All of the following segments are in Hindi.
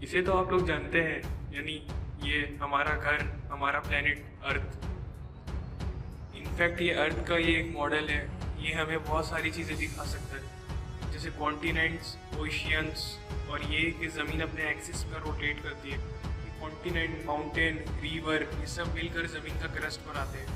इसे तो आप लोग जानते हैं, यानी ये हमारा घर, हमारा प्लेनेट अर्थ। इनफैक्ट ये अर्थ का ये एक मॉडल है। ये हमें बहुत सारी चीज़ें दिखा सकता है, जैसे कॉन्टिनेंट्स, ओशियंस, और ये कि ज़मीन अपने एक्सिस पर रोटेट करती है। कॉन्टिनेंट, माउंटेन, रिवर, ये सब मिलकर ज़मीन का क्रस्ट बनाते हैं।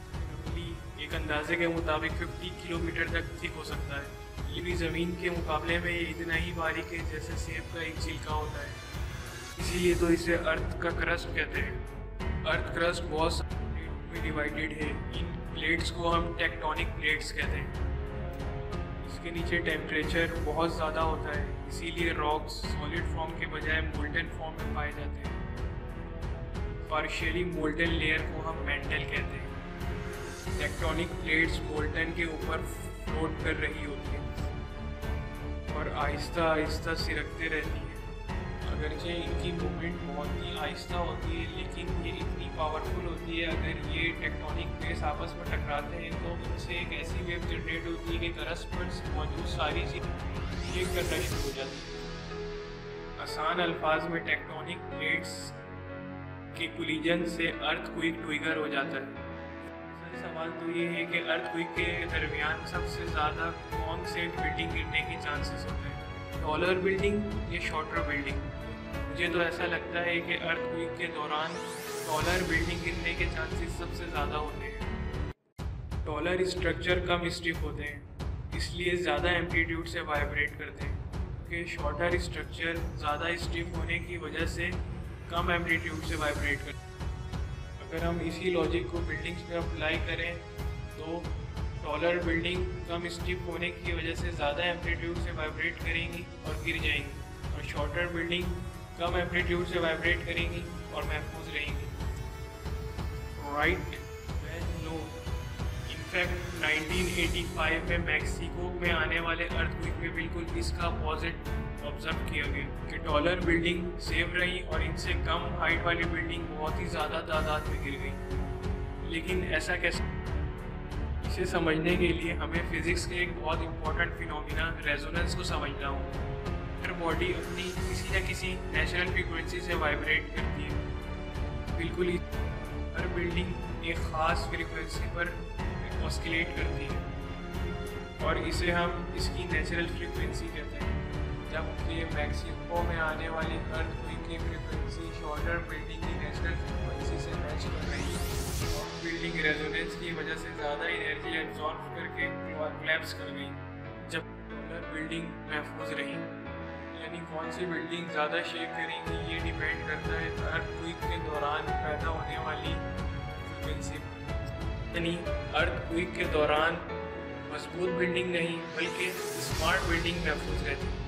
एक अंदाजे के मुताबिक 50 किलोमीटर तक थिक हो सकता है। ये भी ज़मीन के मुकाबले में ये इतना ही बारीक है जैसे सेब का एक छिलका होता है। इसीलिए तो इसे अर्थ का क्रस्ट कहते हैं। अर्थ क्रस्ट बहुत सारे प्लेट में डिवाइडेड है। इन प्लेट्स को हम टेक्टोनिक प्लेट्स कहते हैं। इसके नीचे टेम्परेचर बहुत ज़्यादा होता है, इसीलिए रॉक्स सॉलिड फॉर्म के बजाय मोल्टन फॉर्म में पाए जाते हैं। पार्शियली मोल्टन लेयर को हम मैंटल कहते हैं। टेक्टोनिक प्लेट्स मोल्टन के ऊपर फ्लोट कर रही होती हैं और आहिस्ता आहिस्ता सिरकते रहती हैं। अगरचे इनकी मूवमेंट बहुत ही आहिस्ता होती है, लेकिन ये इतनी पावरफुल होती है। अगर ये टेक्टोनिक प्लेट्स आपस में टकराते हैं तो उनसे एक ऐसी वेव जनरेट होती है कि क्रस्ट पर मौजूद सारी चीज़ें शेक करना शुरू हो जाती है। आसान अल्फाज में टेक्टोनिक प्लेट्स के कोलिजन से अर्थक्वेक ट्रिगर हो जाता है। सवाल तो ये है कि अर्थक्वेक के दरमियान सबसे ज़्यादा कौन से बिल्डिंग गिरने के चांसेस होते हैं, टॉलर बिल्डिंग या शॉर्टर बिल्डिंग? मुझे तो ऐसा लगता है कि अर्थक्वेक के दौरान टॉलर बिल्डिंग गिरने के चांसेस सबसे ज़्यादा होते हैं। टॉलर स्ट्रक्चर कम स्टिफ होते हैं, इसलिए ज़्यादा एम्पलीट्यूड से वाइब्रेट करते हैं, क्योंकि शॉर्टर स्ट्रक्चर ज़्यादा स्टिफ होने की वजह से कम एम्पलीट्यूड से वाइब्रेट करते हैं। अगर हम इसी लॉजिक को बिल्डिंग्स पे अप्लाई करें तो टॉलर बिल्डिंग कम स्टिफ होने की वजह से ज़्यादा एम्पलीट्यूड से वाइब्रेट करेंगी और गिर जाएंगी, और शॉर्टर बिल्डिंग कम एम्पलीट्यूड से वाइब्रेट करेंगी और महफूज रहेंगी। राइट? नो। इनफैक्ट 1985 में मैक्सिको में आने वाले अर्थक्वेक में बिल्कुल इसका अपोजिट ऑब्जर्व किया गया कि टॉलर बिल्डिंग सेव रही और इनसे कम हाइट वाली बिल्डिंग बहुत ही ज़्यादा तादाद में गिर गई। लेकिन ऐसा कैसे? इसे समझने के लिए हमें फिज़िक्स के एक बहुत इंपॉर्टेंट फिनोमिना रेजोनेंस को समझना होगा। हर बॉडी अपनी किसी न किसी नेचुरल फ्रीक्वेंसी से वाइब्रेट करती है। बिल्कुल ही हर बिल्डिंग एक ख़ास फ्रीक्वेंसी पर ऑस्किलेट करती है और इसे हम इसकी नेचुरल फ्रीक्वेंसी कहते हैं। जब ये मैक्सिको में आने वाली अर्थक्वेक की फ्रीक्वेंसी शॉर्टर बिल्डिंग की नेचुरल फ्रीक्वेंसी से मैच कर रही है और बिल्डिंग रेजोनेंस की वजह से ज़्यादा एनर्जी एब्जॉर्ब करके कोलैप्स कर गई, जब टॉलर बिल्डिंग महफूज रही। यानी कौन सी बिल्डिंग ज़्यादा शेक करेंगी ये डिपेंड करता है अर्थक्वेक के दौरान पैदा होने वाली फ्रीक्वेंसी पर। यानी अर्थक्वेक के दौरान मजबूत बिल्डिंग नहीं बल्कि स्मार्ट बिल्डिंग महफूज रहती है।